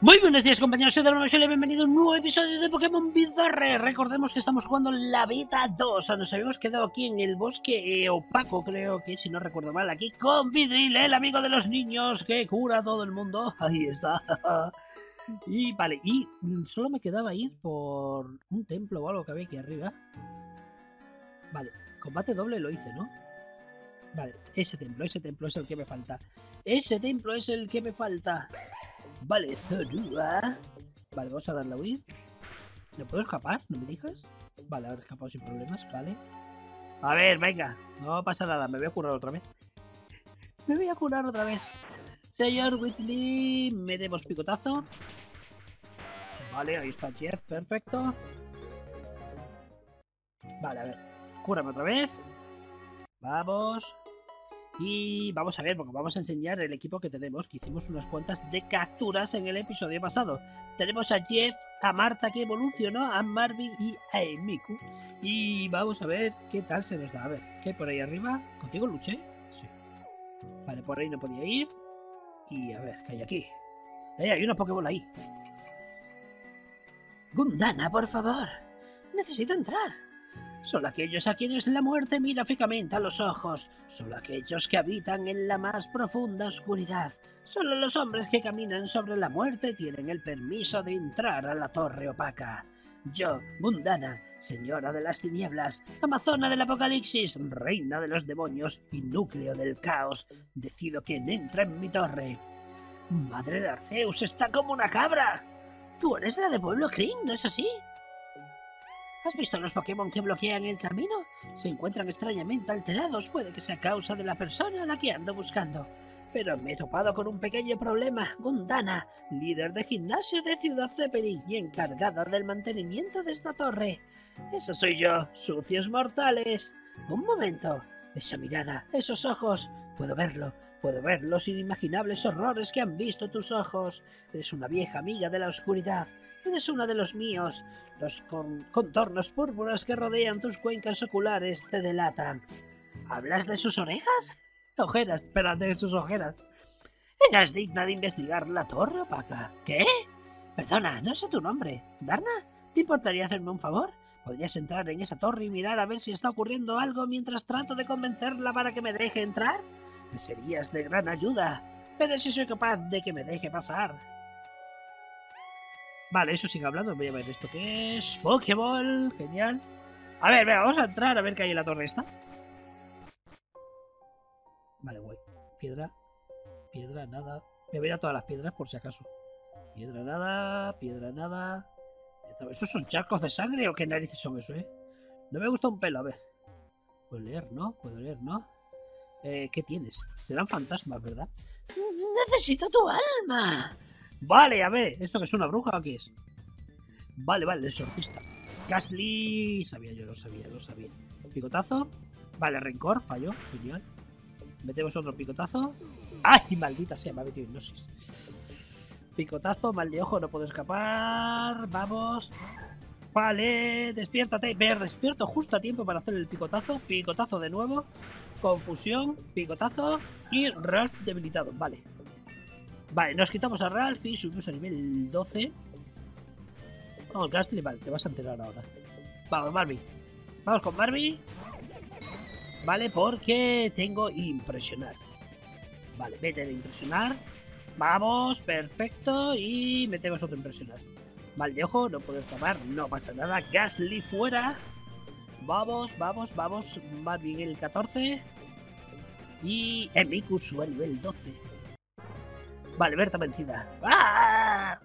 Muy buenos días, compañeros, soy Darman y bienvenido a un nuevo episodio de Pokémon Bizarre. Recordemos que estamos jugando la beta 2. Nos habíamos quedado aquí en el bosque opaco, creo que, si no recuerdo mal, aquí con Vidril, el amigo de los niños que cura a todo el mundo. Ahí está. Y vale, y solo me quedaba ir por un templo o algo que había aquí arriba. Vale, combate doble lo hice, ¿no? Vale, ese templo es el que me falta. Ese templo es el que me falta. Vale, Zorua. Vale, vamos a darle a huir. ¿No puedo escapar? ¿No me digas? Vale, ahora he escapado sin problemas, vale. A ver, venga. No pasa nada, me voy a curar otra vez. Me voy a curar otra vez. Señor Whitley, me demos picotazo. Vale, ahí está Jeff, perfecto. Vale, a ver. Cúrame otra vez. Vamos. Y vamos a ver, porque vamos a enseñar el equipo que tenemos, que hicimos unas cuantas de capturas en el episodio pasado. Tenemos a Jeff, a Marta que evolucionó, a Marvin y a Miku. Y vamos a ver qué tal se nos da. A ver, ¿qué hay por ahí arriba? ¿Contigo luché? Sí. Vale, por ahí no podía ir. Y a ver, ¿qué hay aquí? Hay una Pokéball ahí. Gundana, por favor. Necesito entrar. Solo aquellos a quienes la muerte mira fijamente a los ojos, solo aquellos que habitan en la más profunda oscuridad, solo los hombres que caminan sobre la muerte tienen el permiso de entrar a la torre opaca. Yo, Gundana, señora de las tinieblas, amazona del apocalipsis, reina de los demonios y núcleo del caos, decido quién entra en mi torre. Madre de Arceus, está como una cabra. Tú eres la de Pueblo Kring, ¿no es así? ¿Has visto los Pokémon que bloquean el camino? Se encuentran extrañamente alterados, puede que sea causa de la persona a la que ando buscando. Pero me he topado con un pequeño problema. Gundana, líder de gimnasio de Ciudad Zeppelin y encargada del mantenimiento de esta torre. Esa soy yo, sucios mortales. Un momento. Esa mirada, esos ojos. Puedo ver los inimaginables horrores que han visto tus ojos. Eres una vieja amiga de la oscuridad. Eres una de los míos. Los contornos púrpuras que rodean tus cuencas oculares te delatan. ¿Hablas de sus orejas? Ojeras, espérate, de sus ojeras. Ella es digna de investigar la torre opaca. ¿Qué? Perdona, no sé tu nombre. ¿Darna? ¿Te importaría hacerme un favor? ¿Podrías entrar en esa torre y mirar a ver si está ocurriendo algo mientras trato de convencerla para que me deje entrar? Me serías de gran ayuda. Pero si soy capaz de que me deje pasar. Vale, eso sigue hablando. Voy a ver esto que es. Pokéball, genial. A ver, venga, vamos a entrar a ver qué hay en la torre esta. Vale, guay. Piedra, nada. Me voy a ir a todas las piedras por si acaso. Piedra, nada. ¿Esos son charcos de sangre o qué narices son eso, No me gusta un pelo, a ver. Puedo leer, ¿no? ¿Qué tienes? Serán fantasmas, ¿verdad? ¡Necesito tu alma! Vale, a ver, ¿esto que es una bruja o qué es? Vale, el exorcista. Gastly, lo sabía. Picotazo. Vale, rencor, falló, genial. Metemos otro picotazo. ¡Ay, maldita sea! Me ha metido hipnosis. Picotazo, mal de ojo, no puedo escapar. Vamos. Vale, despiértate. Me despierto justo a tiempo para hacer el picotazo. Picotazo de nuevo. Confusión, picotazo y Ralph debilitado. Vale, nos quitamos a Ralph y subimos a nivel 12. Vamos, Gastly, vale, te vas a enterar ahora. Vamos, Barbie. Vamos con Barbie. Vale, porque tengo impresionar. Vale, vete a impresionar. Vamos, perfecto. Y metemos otro impresionar. Mal de ojo, no puedo escapar, no pasa nada. Gastly fuera. Vamos. Barbie el 14. Y Miku sube a nivel 12. Vale, Berta vencida. ¡Ah!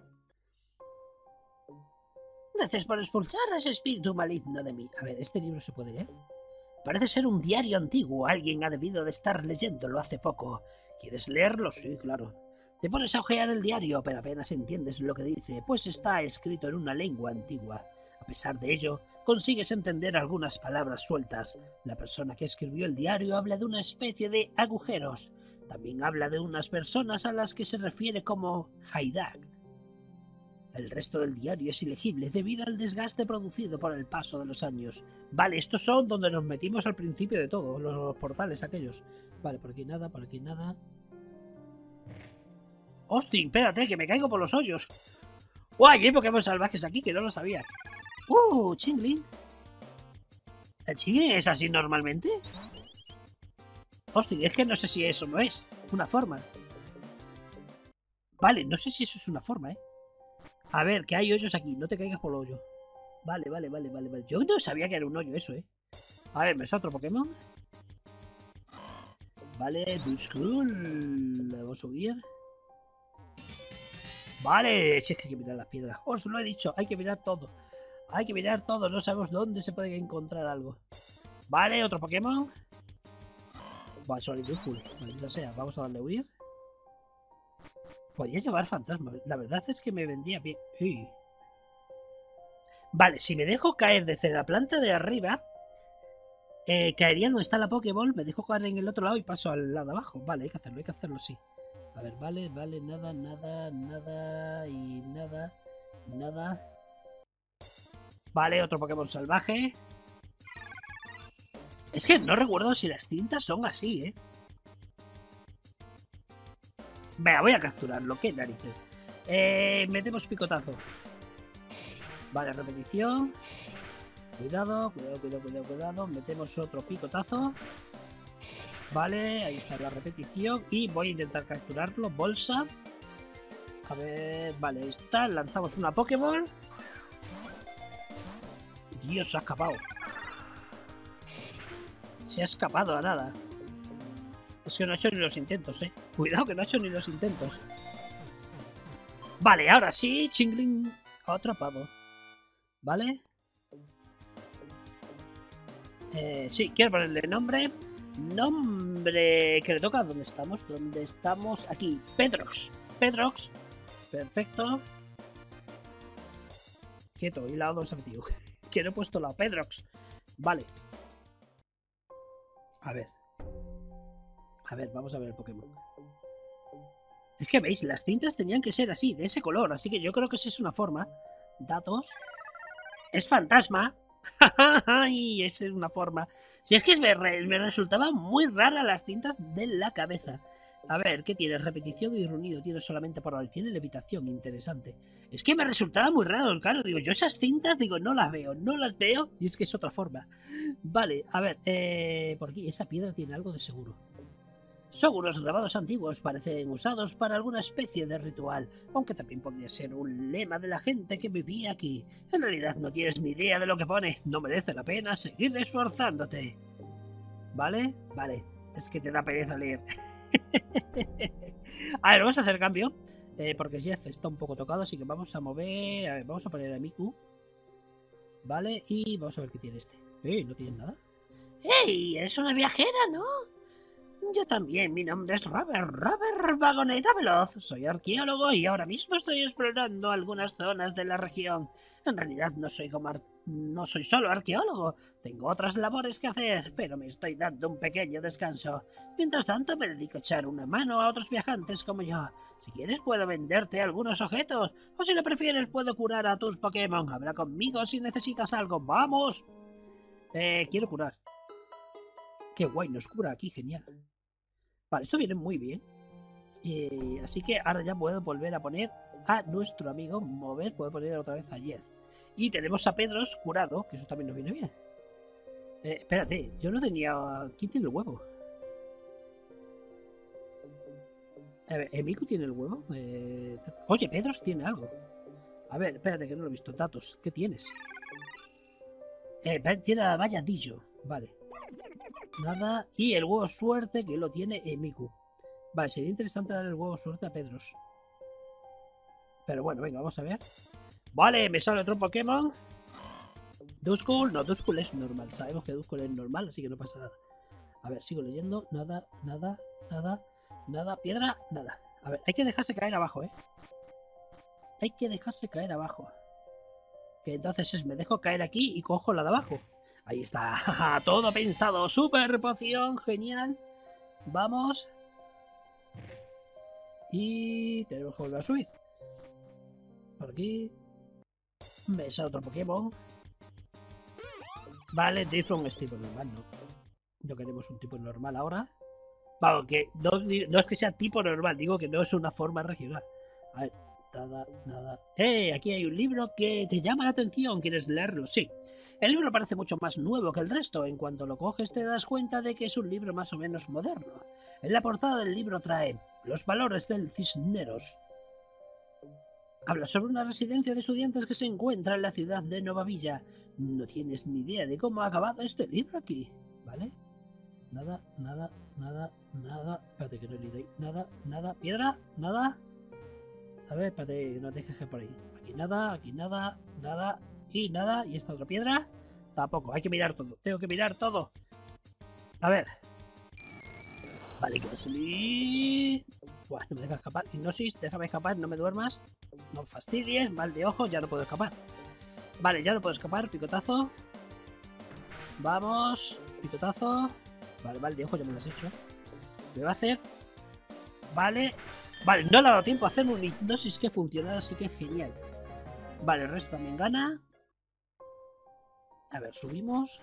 Gracias por expulsar a ese espíritu maligno de mí. A ver, ¿este libro se puede leer? Parece ser un diario antiguo. Alguien ha debido de estar leyéndolo hace poco. ¿Quieres leerlo? Sí, claro. Te pones a ojear el diario, pero apenas entiendes lo que dice, pues está escrito en una lengua antigua. A pesar de ello, consigues entender algunas palabras sueltas. La persona que escribió el diario habla de una especie de agujeros. También habla de unas personas a las que se refiere como Haidak. El resto del diario es ilegible debido al desgaste producido por el paso de los años. Vale, estos son donde nos metimos al principio de todo, los portales aquellos. Vale, por aquí nada. Hostia, espérate, que me caigo por los hoyos. ¡Guay! Hay Pokémon salvajes aquí, que no lo sabía. Chingling. ¿El Chingling es así normalmente? Hostia, es que no sé si eso no es una forma. Vale, no sé si eso es una forma, A ver, que hay hoyos aquí, no te caigas por el hoyo. Vale. Yo no sabía que era un hoyo eso, A ver, me sale otro Pokémon. Vale, Duskull. Le vamos a subir. Vale, si es que hay que mirar las piedras. Os lo he dicho, hay que mirar todo. Hay que mirar todo, no sabemos dónde se puede encontrar algo. Vale, otro Pokémon. Vale, solo Duskull, maldita sea. Vamos a darle a huir. Podría llevar fantasmas. La verdad es que me vendría bien. Uy. Vale, si me dejo caer desde la planta de arriba, caería donde está la Pokéball, me dejo caer en el otro lado y paso al lado de abajo. Vale, hay que hacerlo, sí. A ver, vale, nada y nada. Vale, otro Pokémon salvaje. Es que no recuerdo si las tintas son así, Venga, voy a capturarlo, qué narices. Metemos picotazo. Vale, repetición. Cuidado. Metemos otro picotazo. Vale, ahí está la repetición. Y voy a intentar capturarlo. Bolsa. A ver, vale, ahí está. Lanzamos una Pokéball. Dios, se ha escapado. Se ha escapado a nada. Es que no ha hecho ni los intentos, Cuidado que no ha hecho ni los intentos. Vale, ahora sí, Chingling atrapado. ¿Vale? Sí, quiero ponerle nombre. Nombre que le toca. ¿Dónde estamos? ¿Dónde estamos? Aquí, Pedrox. Perfecto. Quieto, y la dos tío. Que no he puesto la Pedrox. Vale. A ver, vamos a ver el Pokémon. Es que veis, las tintas tenían que ser así, de ese color. Así que yo creo que esa es una forma. Datos. Es fantasma. Y esa es una forma. Si es que me resultaba muy rara las tintas de la cabeza. A ver, ¿qué tiene? Repetición y ruido. Tiene solamente por ahora. Tiene levitación, interesante. Es que me resultaba muy raro, claro. Digo, yo esas tintas, no las veo. Y es que es otra forma. Vale, a ver, por aquí, esa piedra tiene algo de seguro. Son unos grabados antiguos, parecen usados para alguna especie de ritual, aunque también podría ser un lema de la gente que vivía aquí. En realidad no tienes ni idea de lo que pone, no merece la pena seguir esforzándote. ¿Vale? Vale, es que te da pereza leer. A ver, vamos a hacer cambio, porque Jeff está un poco tocado, así que vamos a mover... A ver, vamos a poner a Miku. Vale, y vamos a ver qué tiene este. ¿No tiene nada? ¡Ey! Eres una viajera, ¿no? Yo también, mi nombre es Robert Vagoneta Veloz. Soy arqueólogo y ahora mismo estoy explorando algunas zonas de la región. En realidad no soy solo arqueólogo, tengo otras labores que hacer, pero me estoy dando un pequeño descanso. Mientras tanto me dedico a echar una mano a otros viajantes como yo. Si quieres puedo venderte algunos objetos, o si lo prefieres puedo curar a tus Pokémon. Habla conmigo si necesitas algo, ¡vamos! Quiero curar. Qué guay, nos cura aquí, genial. Vale, esto viene muy bien. Así que ahora ya puedo volver a poner a nuestro amigo mover. Puedo poner otra vez a Jez. Y tenemos a Pedros curado, que eso también nos viene bien. Espérate, yo no tenía... ¿Quién tiene el huevo? ¿Miku tiene el huevo? Oye, Pedros tiene algo. A ver, espérate que no lo he visto. Datos, ¿qué tienes? Tiene la valla Dillo. Vale. Nada. Y el huevo suerte que lo tiene Miku. Vale, sería interesante darle el huevo suerte a Pedros. Pero bueno, venga, vamos a ver. Vale, me sale otro Pokémon. Duskull. No, Duskull es normal. Sabemos que Duskull es normal, así que no pasa nada. A ver, sigo leyendo. Nada. Piedra, nada. A ver, hay que dejarse caer abajo, Hay que dejarse caer abajo. Que entonces me dejo caer aquí y cojo la de abajo. Ahí está. Todo pensado. Super poción. Genial. Vamos. Y tenemos que volver a subir. Por aquí. Me sale otro Pokémon. Vale, Drifloon es tipo normal, ¿no? No queremos un tipo normal ahora. Vamos, que no es que sea tipo normal, digo que no es una forma regional. A ver, nada. Aquí hay un libro que te llama la atención, ¿quieres leerlo? Sí. El libro parece mucho más nuevo que el resto. En cuanto lo coges te das cuenta de que es un libro más o menos moderno. En la portada del libro trae Los valores del Cisneros. Habla sobre una residencia de estudiantes que se encuentra en la ciudad de Nova Villa. No tienes ni idea de cómo ha acabado este libro aquí, ¿vale? Nada. Espérate que no le doy. Nada. ¿Piedra? Nada. A ver, espérate, no te dejes por ahí. Aquí nada. Y nada. ¿Y esta otra piedra? Tampoco. Hay que mirar todo. Tengo que mirar todo. A ver. Vale, que va a salir. Buah, no me deja escapar. Hipnosis, déjame escapar, no me duermas. No fastidies, mal de ojos, ya no puedo escapar. Vale, ya no puedo escapar. Picotazo. Vamos. Picotazo. Vale, mal de ojos, ya me lo has hecho. Me va a hacer. Vale. Vale, no le ha dado tiempo a hacer un hipnosis que funcionara, así que genial. Vale, el resto también gana. A ver, subimos.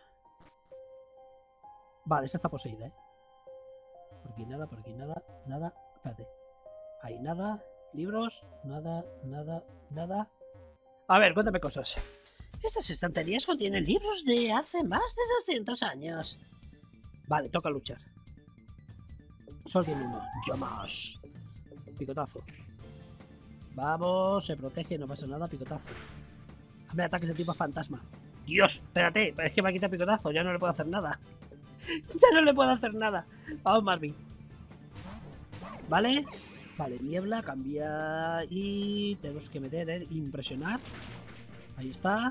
Vale, esa está poseída, ¿eh? Por aquí nada. Espérate. Ahí nada. Libros. Nada. A ver, cuéntame cosas. Estas estanterías contienen libros de hace más de 200 años. Vale, toca luchar. Solo tiene uno. ¡Llamas! Picotazo. Vamos, se protege, no pasa nada, picotazo. Hazme ataques de tipo fantasma. Dios, espérate, es que me ha quitado picotazo, ya no le puedo hacer nada. Ya no le puedo hacer nada. Vamos, Marvin. ¿Vale? Vale, niebla, cambia y tenemos que meter el impresionar. Ahí está.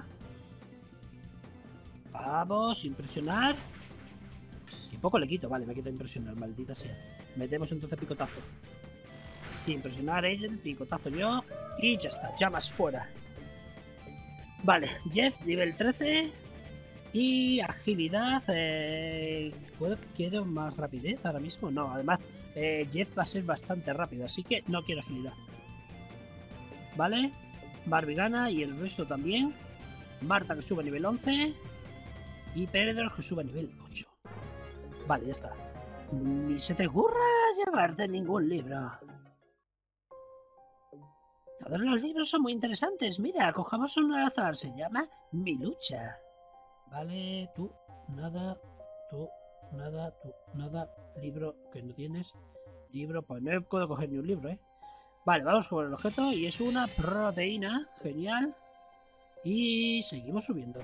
Vamos, impresionar. Que poco le quito, vale, me quito impresionar, maldita sea. Metemos entonces picotazo. Impresionar el picotazo yo. Y ya está, llamas fuera. Vale, Jeff, nivel 13. Y agilidad. ¿Quiero más rapidez ahora mismo? No, además, Jeff va a ser bastante rápido, así que no quiero agilidad. Vale, Barbie gana y el resto también. Marta que sube a nivel 11. Y Pedro que sube a nivel 8. Vale, ya está. Ni se te ocurra llevarte ningún libro. Todos los libros son muy interesantes. Mira, cojamos uno al azar. Se llama Mi lucha. Vale, tú, nada. Tú, nada. Libro que no tienes. Libro, pues no puedo coger ni un libro, ¿eh? Vale, vamos con el objeto y es una proteína. Genial. Y seguimos subiendo.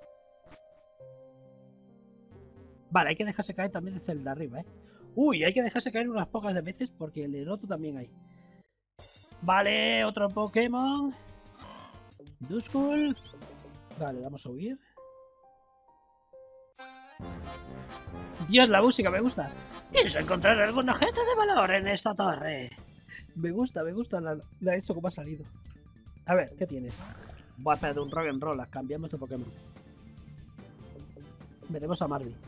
Vale, hay que dejarse caer también desde el de arriba, ¿eh? Uy, hay que dejarse caer unas pocas de veces porque el eroto también hay. Vale, otro Pokémon. Duskull. Vale, vamos a huir. Dios, la música me gusta. Pienso encontrar algún objeto de valor en esta torre. Me gusta esto como ha salido. A ver, ¿qué tienes? Voy a hacer un rock and roll. Cambiamos de Pokémon. Metemos a Marvin.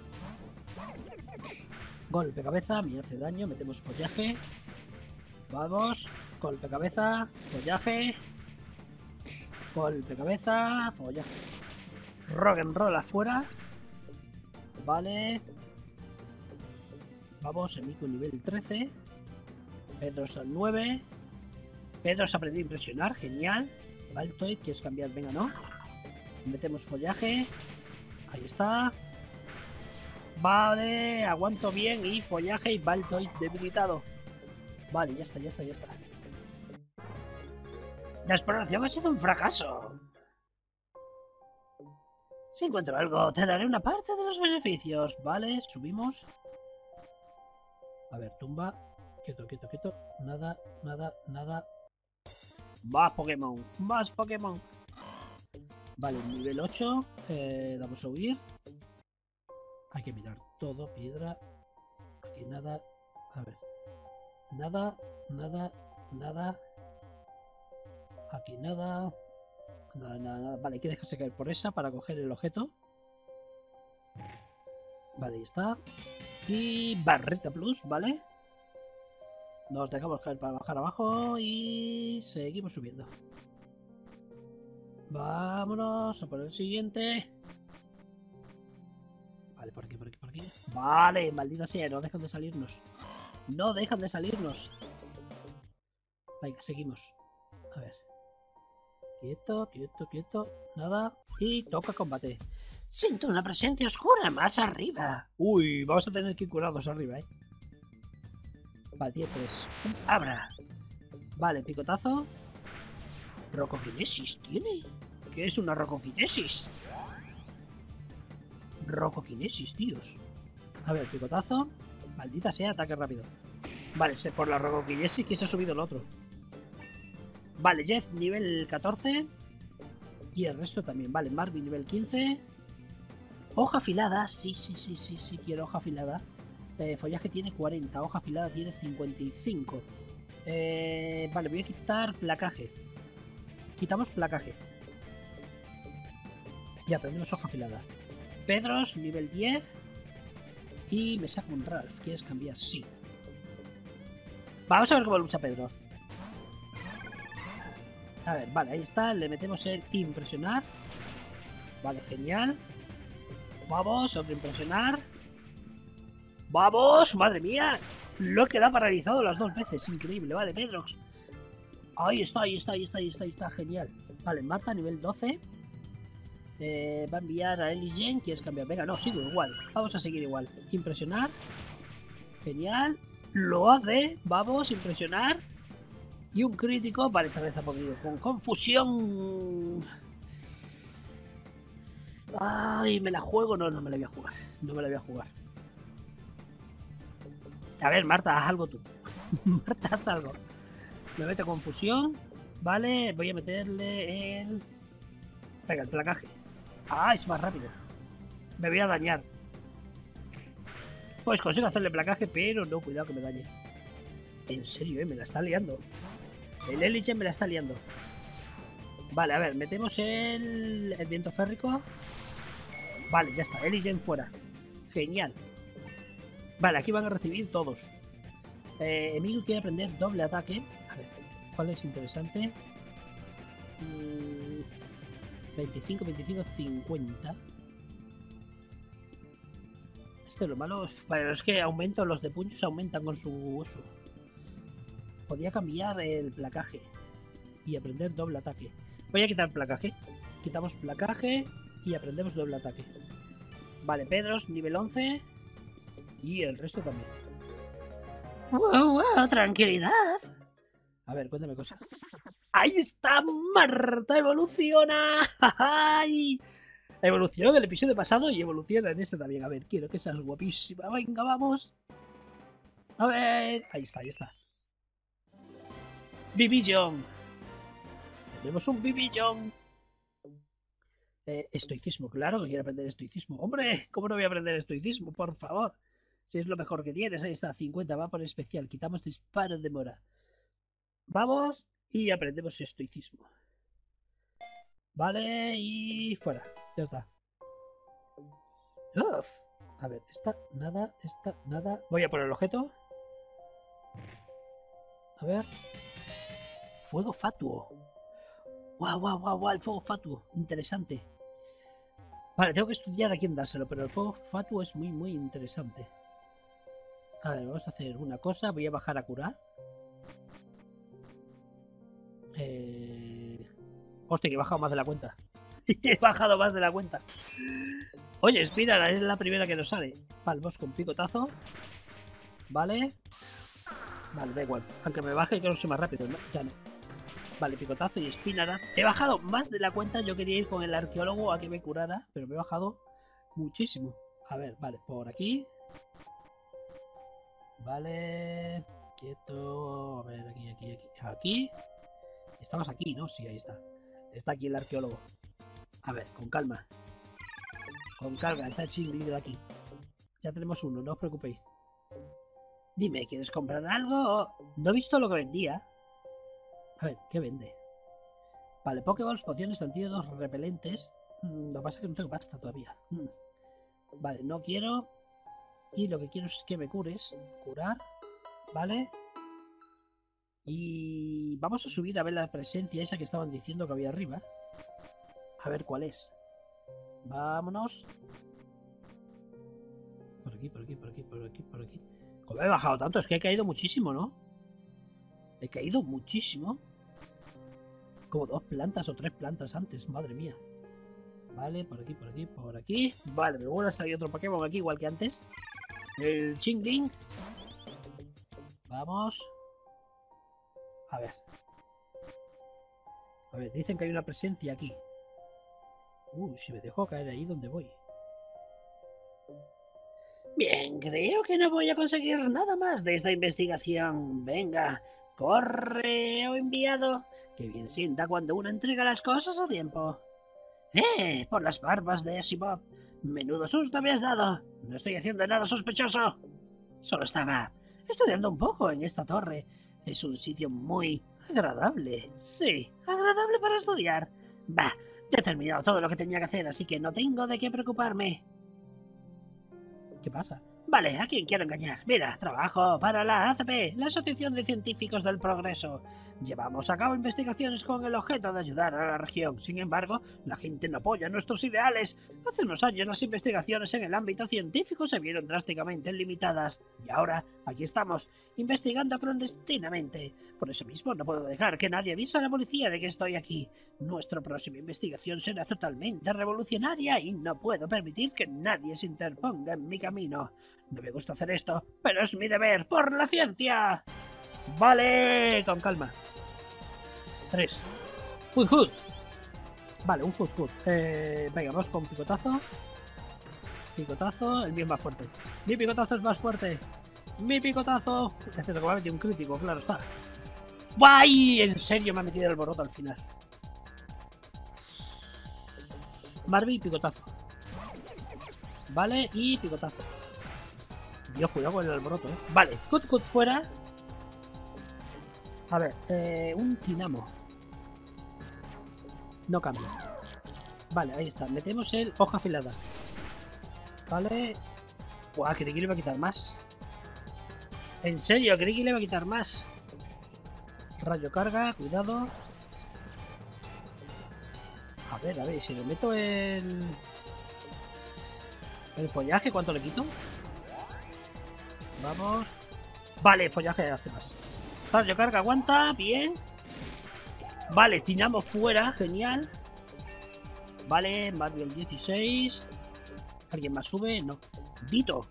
Golpe cabeza, me hace daño. Metemos follaje. Vamos. Golpe cabeza, follaje. Golpe cabeza, follaje. Rock and roll afuera. Vale. Vamos, Emiko nivel 13. Pedro al 9. Pedro se ha aprendido a impresionar, genial. Baltoid, ¿quieres cambiar? Venga, no. Metemos follaje. Ahí está. Vale, aguanto bien y follaje y Baltoid debilitado. Vale, ya está. La exploración ha sido un fracaso. Si encuentro algo, te daré una parte de los beneficios. Vale, subimos. A ver, tumba. Quieto. Nada. Más Pokémon. Vale, nivel 8. Vamos a huir. Hay que mirar todo. Piedra. Aquí nada. A ver. Nada. Aquí nada. Nada. Vale, hay que dejarse caer por esa para coger el objeto. Vale, ahí está. Y barrita plus, ¿vale? Nos dejamos caer para bajar abajo y seguimos subiendo. Vámonos a por el siguiente. Vale, por aquí. Vale, maldita sea, no dejan de salirnos. No dejan de salirnos. Venga, seguimos. A ver. Quieto, quieto, quieto. Nada. Y toca combate. Siento una presencia oscura más arriba. Uy, vamos a tener que ir curados arriba, Vale, tiene 3. Abra. Vale, picotazo. Rocoquinesis tiene. ¿Qué es una rocoquinesis? Rocoquinesis, tíos. A ver, picotazo. Maldita sea, ataque rápido. Vale, por la rocoquinesis que se ha subido el otro. Vale, Jeff nivel 14. Y el resto también. Vale, Marvin nivel 15. Hoja afilada. Sí, quiero hoja afilada. Follaje tiene 40. Hoja afilada tiene 55. Vale, voy a quitar placaje. Quitamos placaje. Y aprendemos hoja afilada. Pedros, nivel 10. Y me saco un Ralph. ¿Quieres cambiar? Sí. Vamos a ver cómo lucha Pedro. A ver, vale, ahí está. Le metemos el impresionar. Vale, genial. Vamos, otro impresionar. ¡Vamos! ¡Madre mía! Lo he quedado paralizado las 2 veces. Increíble, vale, Pedrox. Ahí está, genial. Vale, Marta, nivel 12. Va a enviar a Ellie Jane. ¿Quieres cambiar? Venga, no, sigo igual. Vamos a seguir igual. Impresionar. Genial. Lo hace. Vamos, impresionar. Y un crítico. Vale, esta vez ha podido. Con confusión. Ay, ¿me la juego? No, no me la voy a jugar. No me la voy a jugar. A ver, Marta, haz algo tú. Marta, haz algo. Me mete confusión. Vale, voy a meterle el... Venga, el placaje. Ah, es más rápido. Me voy a dañar. Pues consigo hacerle placaje, pero no, cuidado que me dañe. En serio, me la está liando. El Elichen me la está liando. Vale, a ver, metemos el viento férrico. Vale, ya está, Elichen fuera. Genial. Vale, aquí van a recibir todos. Emilio quiere aprender doble ataque. A ver, ¿cuál es interesante? 25, 25, 50. Esto es lo malo. Bueno, es que aumento, los de puños aumentan con su uso. Podía cambiar el placaje y aprender doble ataque. Voy a quitar placaje. Quitamos placaje y aprendemos doble ataque. Vale, Pedros, nivel 11. Y el resto también. ¡Wow, wow! ¡Tranquilidad! A ver, cuéntame cosas. ¡Ahí está! ¡Marta evoluciona! ¡Ay! Evolucionó en el episodio pasado y evoluciona en este también. A ver, quiero que seas guapísima. Venga, vamos. A ver. Ahí está, ahí está. Bibillon. Tenemos un Bibillon. Estoicismo, claro que quiero aprender estoicismo. ¡Hombre! ¿Cómo no voy a aprender estoicismo? Por favor. Si es lo mejor que tienes. Ahí está, 50. Va por especial. Quitamos disparo de mora. Vamos y aprendemos estoicismo. Vale, y fuera. Ya está. Uf. A ver, esta, nada. Voy a por el objeto. A ver. Fuego fatuo. Guau, el fuego fatuo. Interesante. Vale, tengo que estudiar a quién dárselo, pero el fuego fatuo es muy, muy interesante. A ver, vamos a hacer una cosa. Voy a bajar a curar. Hostia, que he bajado más de la cuenta. He bajado más de la cuenta. Oye, Spinara es la primera que nos sale. Vamos con picotazo. Vale. Vale, da igual. Aunque me baje, creo que soy más rápido, ¿no? Ya no. Vale, picotazo y Spinara. He bajado más de la cuenta. Yo quería ir con el arqueólogo a que me curara, pero me he bajado muchísimo. A ver, vale, por aquí. Vale. Quieto. A ver, aquí. Estamos aquí, ¿no? Sí, ahí está. Está aquí el arqueólogo. A ver, con calma. Con calma, está el chingrido de aquí. Ya tenemos uno, no os preocupéis. Dime, ¿quieres comprar algo? No he visto lo que vendía. A ver, ¿qué vende? Vale, Pokéballs, pociones, antídotos, repelentes. Lo que pasa es que no tengo pasta todavía. Vale, no quiero. Y lo que quiero es que me cures. Curar. Vale. Y vamos a subir a ver la presencia esa que estaban diciendo que había arriba. A ver cuál es. Vámonos. Por aquí. ¿Cómo he bajado tanto? Es que he caído muchísimo, ¿no? He caído muchísimo. Como 2 plantas o 3 plantas antes, madre mía. Vale, por aquí, por aquí, por aquí. Vale, me vuelve a salir otro Pokémon aquí, igual que antes. El Chingling. Vamos. A ver. A ver, dicen que hay una presencia aquí. Si me dejo caer ahí donde voy. Bien, creo que no voy a conseguir nada más de esta investigación. Venga, correo enviado. Que bien sienta cuando uno entrega las cosas a tiempo. Por las barbas de Asimov. Menudo susto me has dado. No estoy haciendo nada sospechoso. Solo estaba estudiando un poco en esta torre. Es un sitio muy agradable. Sí, agradable para estudiar. Bah, ya he terminado todo lo que tenía que hacer, así que no tengo de qué preocuparme. ¿Qué pasa? Vale, ¿a quién quiero engañar? Mira, trabajo para la ACP, la Asociación de Científicos del Progreso. Llevamos a cabo investigaciones con el objeto de ayudar a la región. Sin embargo, la gente no apoya nuestros ideales. Hace unos años las investigaciones en el ámbito científico se vieron drásticamente limitadas. Y ahora, aquí estamos, investigando clandestinamente. Por eso mismo no puedo dejar que nadie avise a la policía de que estoy aquí. Nuestra próxima investigación será totalmente revolucionaria y no puedo permitir que nadie se interponga en mi camino. No me gusta hacer esto, pero es mi deber por la ciencia. Vale, con calma. 3. Hood. Vale, un Hood. Venga, vamos con picotazo. Picotazo, el mío es más fuerte. Mi picotazo es más fuerte. Mi picotazo. Excepto que me ha metido un crítico, claro está. ¡Guay! En serio me ha metido el alboroto al final. Marby, picotazo. Vale, y picotazo. Dios, cuidado con el alboroto, Vale, Cut fuera. A ver, un Tinamo. No cambia. Vale, ahí está. Metemos el hoja afilada. Vale. Buah, creí que le iba a quitar más. En serio, creí que le iba a quitar más. Rayo carga, cuidado. A ver, si le meto el follaje, ¿cuánto le quito? Vamos. Vale, follaje hace más. Rayo carga, aguanta, bien. Vale, Tinamo fuera, genial. Vale, Marvel 16. ¿Alguien más sube? No. Dito.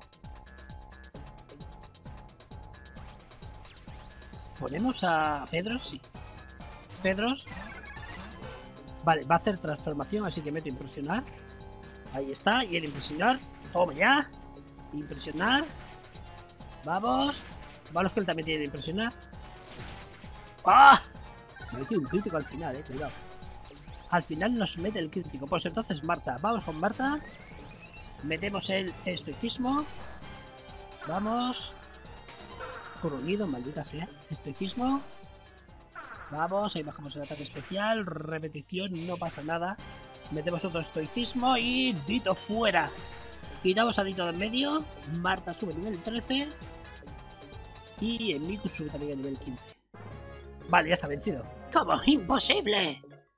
Ponemos a Pedros, sí. Pedros. Vale, va a hacer transformación, así que meto impresionar. Ahí está, y el impresionar. Toma ya. Impresionar. Vamos. Vamos, que él también tiene que impresionar. ¡Ah! Me metió un crítico al final, cuidado. Al final nos mete el crítico. Pues entonces Marta. Vamos con Marta. Metemos el estoicismo. Vamos. Coronido, maldita sea. Estoicismo. Vamos, ahí bajamos el ataque especial. Repetición, no pasa nada. Metemos otro estoicismo y Dito fuera. Quitamos a Dito de en medio. Marta sube nivel 13. Y el Miku sube también a nivel 15. Vale, ya está vencido. ¡Cómo imposible!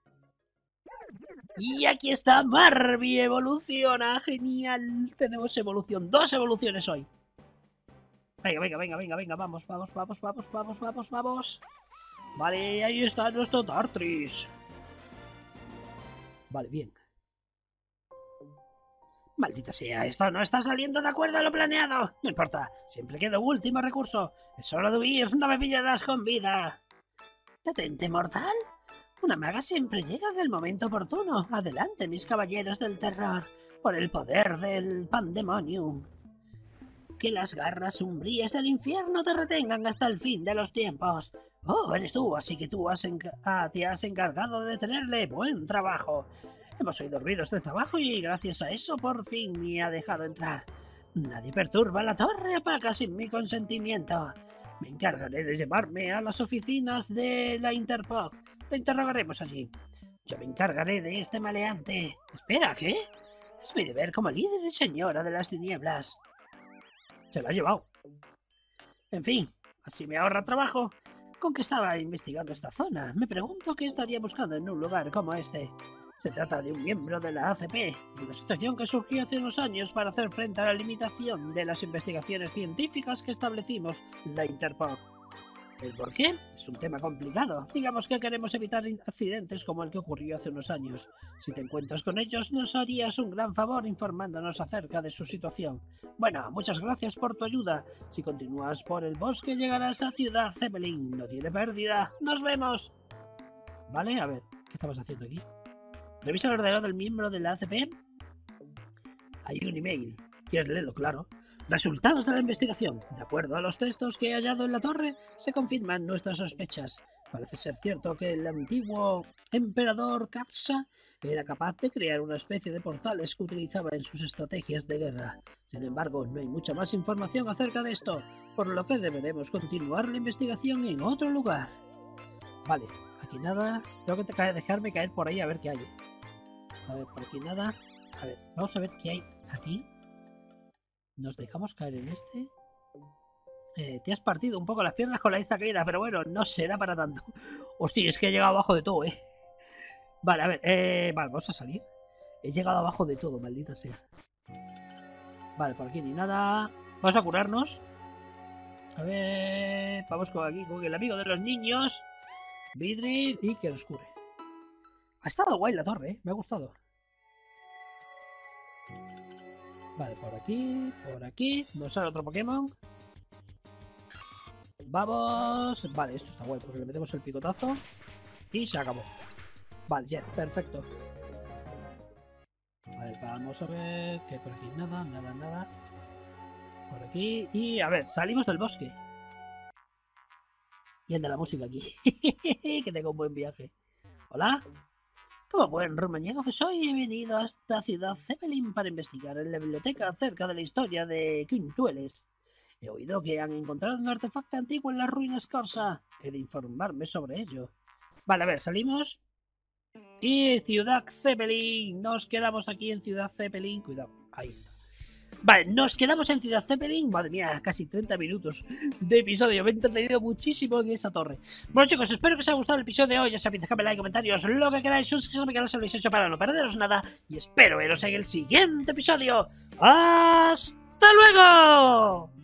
Y aquí está Marby, evoluciona, genial. Tenemos evolución, 2 evoluciones hoy. Venga, vamos. Vale, ahí está nuestro Dartris. Vale, bien. Maldita sea, esto no está saliendo de acuerdo a lo planeado. No importa, siempre queda último recurso. Es hora de huir, no me pillarás con vida. ¿Detente, mortal? Una maga siempre llega en el momento oportuno. Adelante, mis caballeros del terror, por el poder del pandemonium. Que las garras umbrías del infierno te retengan hasta el fin de los tiempos. Oh, eres tú, así que tú te has encargado de detenerle. Buen trabajo. Hemos oído ruidos de trabajo y gracias a eso por fin me ha dejado entrar. Nadie perturba la torre apaga sin mi consentimiento. Me encargaré de llevarme a las oficinas de la Interpol. La interrogaremos allí. Yo me encargaré de este maleante. Espera, ¿qué? Es mi deber como líder y señora de las tinieblas. Se lo ha llevado. En fin, así me ahorra trabajo. Con que estaba investigando esta zona, me pregunto qué estaría buscando en un lugar como este. Se trata de un miembro de la ACP, una asociación que surgió hace unos años para hacer frente a la limitación de las investigaciones científicas que establecimos la Interpol. ¿El por qué? Es un tema complicado. Digamos que queremos evitar accidentes como el que ocurrió hace unos años. Si te encuentras con ellos, nos harías un gran favor informándonos acerca de su situación. Bueno, muchas gracias por tu ayuda. Si continúas por el bosque, llegarás a Ciudad Zeppelin. No tiene pérdida. ¡Nos vemos! Vale, a ver, ¿qué estabas haciendo aquí? Revisa el ordenador del miembro de la ACP. Hay un email. ¿Quieres leerlo? Claro. Resultados de la investigación. De acuerdo a los textos que he hallado en la torre, se confirman nuestras sospechas. Parece ser cierto que el antiguo emperador Kapsa era capaz de crear una especie de portales que utilizaba en sus estrategias de guerra. Sin embargo, no hay mucha más información acerca de esto, por lo que deberemos continuar la investigación en otro lugar. Vale, aquí nada. Tengo que dejarme caer por ahí a ver qué hay. A ver, por aquí nada. A ver, vamos a ver qué hay aquí. Nos dejamos caer en este. Te has partido un poco las piernas con la esta caída, pero bueno, no será para tanto. Hostia, es que he llegado abajo de todo, Vale, a ver, vale, vamos a salir. He llegado abajo de todo, maldita sea. Vale, por aquí ni nada. Vamos a curarnos. A ver, vamos con aquí, con el amigo de los niños. Vidril y que nos cure. Ha estado guay la torre, me ha gustado. Vale, por aquí. Nos sale otro Pokémon. Vamos. Vale, esto está guay porque le metemos el picotazo. Y se acabó. Vale, Jet, perfecto. Vale, vamos a ver. Que por aquí nada. Por aquí. Y a ver, salimos del bosque. Y el de la música aquí. Que tenga un buen viaje. Hola. Como buen romañero que soy, he venido a esta ciudad Zeppelin para investigar en la biblioteca acerca de la historia de Quintueles. He oído que han encontrado un artefacto antiguo en las ruinas Corsa. He de informarme sobre ello. Vale, a ver, salimos. Y Ciudad Zeppelin. Nos quedamos aquí en Ciudad Zeppelin. Cuidado, ahí está. Vale, nos quedamos en Ciudad Zeppelin. Madre mía, casi 30 minutos de episodio. Me he entretenido muchísimo en esa torre. Bueno, chicos, espero que os haya gustado el episodio de hoy. Ya sabéis, dejadme like, comentarios, lo que queráis. Suscribiros a mi canal si lo habéis hecho para no perderos nada. Y espero veros en el siguiente episodio. ¡Hasta luego!